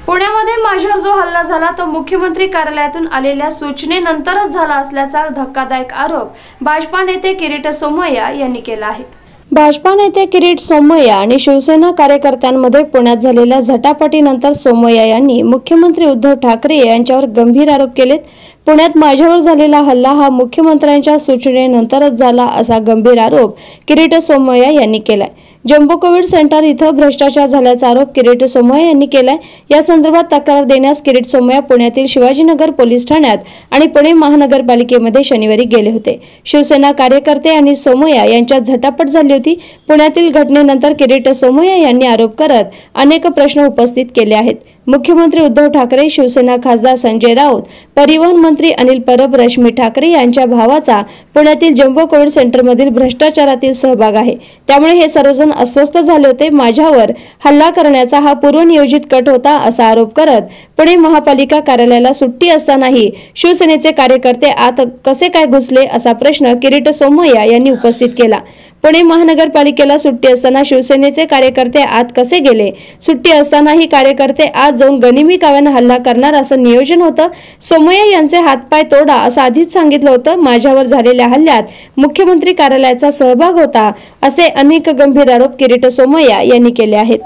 पुण्यामध्ये माझ्यावर जो हल्ला झाला तो मुख्यमंत्री कार्यालयातून आलेल्या सूचनेनंतरच झाला असल्याचा धक्कादायक आरोप भाजपा नेते किरीट सोमय्या यांनी केला आहे। भाजपा नेते किरीट सोमय्या आणि शिवसेना कार्यकर्त्यांमध्ये पुण्यात झालेल्या झटापटीनंतर सोमय्या यांनी मुख्यमंत्री उद्धव ठाकरे यांच्यावर गंभीर आरोप केलेत। पुण्यात माझ्यावर झालेला हल्ला हा मुख्यमंत्र्यांच्या सूचनेनंतरच झाला असा गंभीर आरोप किरीट सोमय्या यांनी केलाय। जम्बो कोविड सेंटर इथं भ्रष्टाचार झाल्याचा आरोप किरीट सोमय्या यांनी केलाय। या संदर्भात तक्रार देण्यास किरीट सोमय्या पुण्यातील शिवाजीनगर पोलीस ठाण्यात आणि पुणे महानगरपालिकेमध्ये शनिवारी गेले होते। शिवसेना कार्यकर्ते आणि सोमय्या यांच्यात झटापट झाली होती। पुण्यातील घटनेनंतर किरीट सोमय्या यांनी आरोप करत अनेक प्रश्न उपस्थित केले आहेत। मुख्यमंत्री उद्धव ठाकरे, शिवसेना खासदार संजय राऊत, परिवहन मंत्री अनिल परब, रश्मी ठाकरे यांच्या भावाचा पुण्यातील जम्बो कोविड सेंटरमधील भ्रष्टाचारातील सहभाग आहे। त्यामुळे हे सर्वजण अस्वस्थ झाले होते। माझ्यावर हल्ला करण्याचा हा पूर्वनियोजित कट होता असा आरोप करत पुणे महापालिका कार्यालयाला सुट्टी असतानाही शिवसेनेचे कार्यकर्ते आत कसे काय घुसले असा प्रश्न किरीट सोमय्या यांनी उपस्थित केला। पुणे महानगरपालिकेला सुट्टी असताना शिवसेनेचे कार्यकर्ते आत कसे गेले? सुट्टी असतानाही कार्यकर्ते आत जाऊन गनिमी काव्याने हल्ला करणार असं नियोजन होतं। सोमय्या यांचे हातपाय तोडा असं आधीच सांगितलं होतं। माझ्यावर झालेल्या हल्ल्यात मुख्यमंत्री कार्यालयाचा सहभाग होता असे अनेक गंभीर आरोप किरीट सोमय्या यांनी केले आहेत।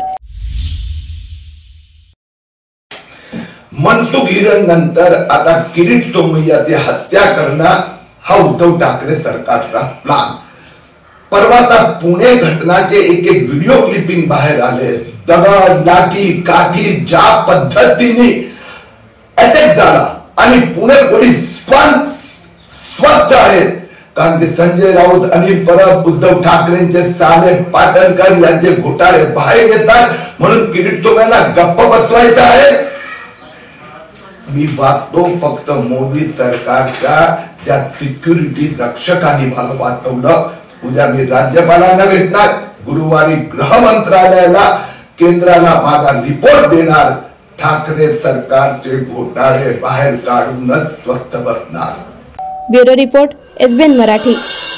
मनसुख हिरेन नंतर आता किरीट सोमय्याची हत्या करणं हा उद्धव ठाकरे सरकारचा प्लान। परवाचा पुणे घटनाचे एक व्हिडिओ क्लिपिंग बाहेर आले। दगड, लाठी, काठी ज्या पद्धतीने अटॅक झाला आणि पुणे पोलीस स्वच्छ आहेत, कारण ते संजय राऊत, अनिल परब, उद्धव ठाकरेंचे साले पाटणकर यांचे घोटाळे बाहेर येतात म्हणून किरीट सोमय्याला गप्प बसवायचं आहे। मी वाचतो फक्त मोदी सरकारच्या ज्या सिक्युरिटी रक्षकांनी मला वाचवलं। उद्या मी राज्यपालांना भेटणार, गुरुवारी गृह मंत्रालयाला, केंद्राला माझा रिपोर्ट देणार। ठाकरे सरकारचे घोटाळे बाहेर काढूनच स्वस्थ बसणार। Bureau report, SBN Marathi.